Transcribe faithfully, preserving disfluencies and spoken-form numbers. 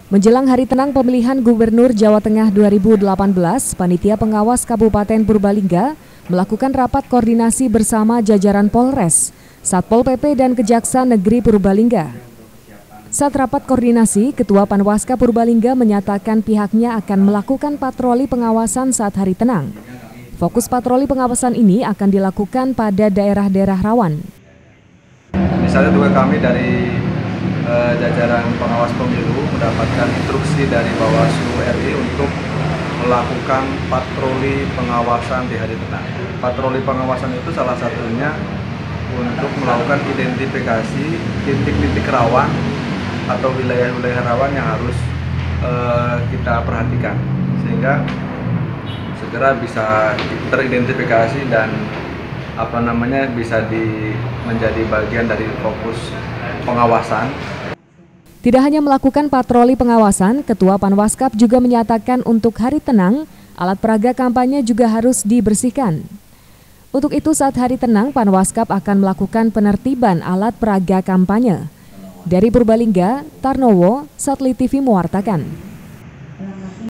Menjelang Hari Tenang Pemilihan Gubernur Jawa Tengah dua ribu delapan belas, Panitia Pengawas Kabupaten Purbalingga melakukan rapat koordinasi bersama jajaran Polres, Satpol P P dan Kejaksaan Negeri Purbalingga. Saat rapat koordinasi, Ketua Panwaska Purbalingga menyatakan pihaknya akan melakukan patroli pengawasan saat hari tenang. Fokus patroli pengawasan ini akan dilakukan pada daerah-daerah rawan. Misalnya juga kami dari eh, jajaran pengawas pemilu mendapatkan instruksi dari Bawaslu R I untuk melakukan patroli pengawasan di hari tenang. Patroli pengawasan itu salah satunya untuk melakukan identifikasi titik-titik rawan atau wilayah-wilayah rawan yang harus eh, kita perhatikan sehingga segera bisa teridentifikasi dan apa namanya bisa di, menjadi bagian dari fokus pengawasan. Tidak hanya melakukan patroli pengawasan, Ketua Panwaskap juga menyatakan untuk hari tenang, alat peraga kampanye juga harus dibersihkan. Untuk itu saat hari tenang, Panwaskap akan melakukan penertiban alat peraga kampanye. Dari Purbalingga, Tarnowo, Satellite T V mewartakan.